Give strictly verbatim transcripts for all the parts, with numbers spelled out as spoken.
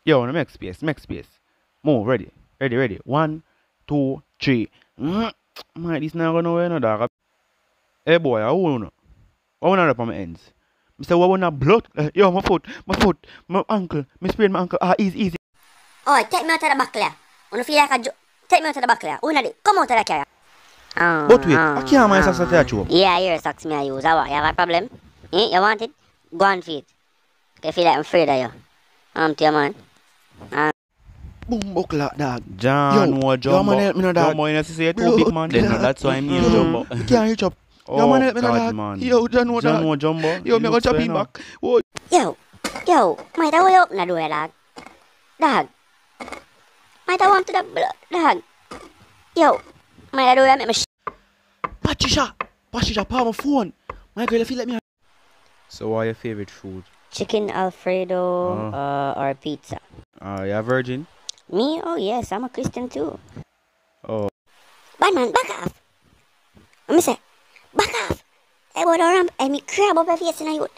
Yo, no make space, make space. Move, ready, ready, ready. One, two, three. Mm. Man, this not gonna nowhere, no dog. Hey boy, I wanna, I wanna up on my ends. Mister, what wanna blood? Uh, yo, my foot, my foot, my ankle, me sprain my ankle. Ah, easy, easy. Oh, take me out of the back there. Wanna feel like a jo- take me out of the back there. Una di, come out of the car. Oh, But wait, oh, I can't my socks oh. at you. Yeah, your socks me I use. How, you have a problem? Eh, you want it? Go on feet. Okay, feel like I'm afraid of you. Um, to your man. Uh, Boom, buckle dog. John Yo, or yo, Jumbo. man, help me now, dog. Jumbo, you know, say too Blood big man. Then clot. that's why I'm here, Yo, Jumbo. you can't reach up. Yo, Oh, man, help me now, God, dog. man. Yo, John, what John dog? or Jumbo. Yo, me You go chop swear him now. back. Whoa. yo, yo, might I way open the door, dog? Dog. Might I want to the blood, dog? Yo, might I do that make me sh- Patricia, Patricia, palm my phone. My girl, if you let me. So what are your favorite food? Chicken Alfredo Oh. uh, or pizza? Uh, you a virgin? Me? Oh yes, I'm a Christian too. Oh. Bad man, back off. Let me say, back off. Hey, boy, don't ramp. Hey, me crab up your face in a youth.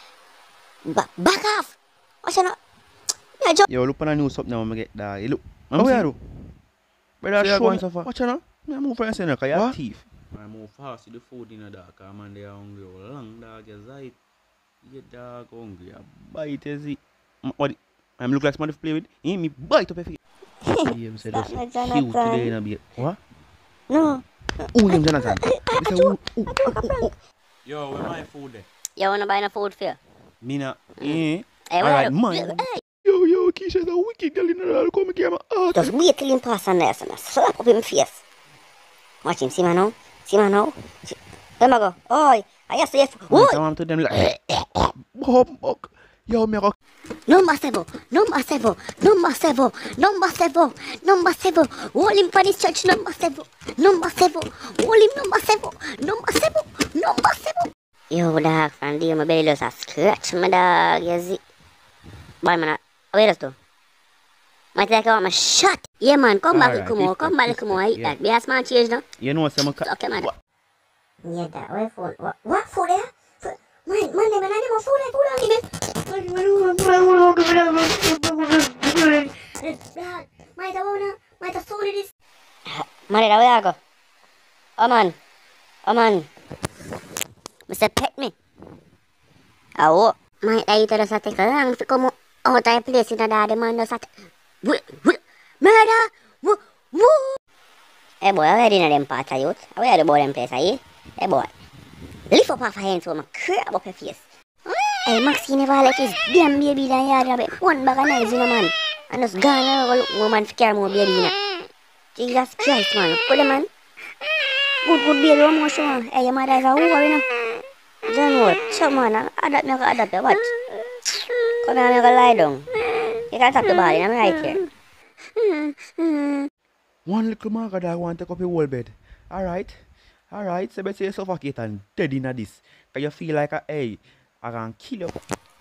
Ba- back off. What's your no? Yeah, jump. Yo, look on the news something now when I get that. You look. How see? you do? Brother, So you show going me. so far? Watch out now. Me move for you, cause you're a What? thief. I move fast with the food in the dark. Man, they are hungry. Oh, long dog, you sight. You dog hungry. You bite, you see. Mm, What? I'm look like somebody to play with. He me bite up your face. Yeah, me say Stop that's my cute Jonathan. today in a bit. What? No. Who name Jonathan? Me say, who, who, who, Yo, where my food there? You wanna buy no food for you? Me not. Eh? Hey, Alright, what? mine. Hey, Yo, yo, Keisha's a wicked girl in the world. Come here, my heart. just wait till him pass on there, son. Slap up him face. Watch him, see man now? See man now? See- Let me go. Oh, I just say, Man, oh, come to them like. Bum, buck. Yo, me go. number seven, number seven, number seven, number seven, number seven. Hold him for this church, number seven, number seven. Hold him, number seven, number seven, number seven. Yo, dog, from there, my belly just a scratch, my dog, you see? Boy, man, where is it? Might like I want my shot. Yeah, man, come back, Alright, come on, come back, respect, come on. I eat respect, that. Be a smart change now. You know, some ca- Okay, man. Yeah, that way food. What, what food there? Food. Man, man, man, I need more food. Food on me. Dad, might I wanna, might I food this? Mari, where I go? Oh man, oh man. Mister Pet me. Oh, might I eat a sate ka lang? Come out tayo place in the daddy man na sate. Murder! Woo! Woo! Hey boy, I ready na them parts of youth. I ready about them place eh? Hey boy, lift up half a hand so I'm crab up your face. Hey, Maxie never left his damn baby down yard a bit. One bag of knives in a man. And just gone and go look woman for carry more baby in a. Jesus Christ, man. Put them man. Good, good baby, one more show. Hey, your mother is a whore, you know. Don't worry. Chop man, adapt me, adapt you. Watch. Come here, I'm gonna lie down. You can tap the body, I'm right here. One little marker that want to take up your whole bed. Alright. Alright. So let's say you suffocate and dead in this. Cause you feel like a hey, I can kill you.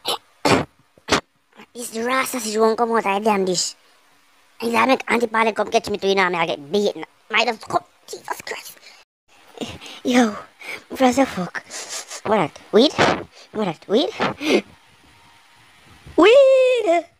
This rat sausage won't come out of the damn dish. And I make Auntie Polly come catch me to you now, I get beaten. Might have come. Jesus Christ. Yo, what the fuck? What that? Weed? What that? Weed? Weed!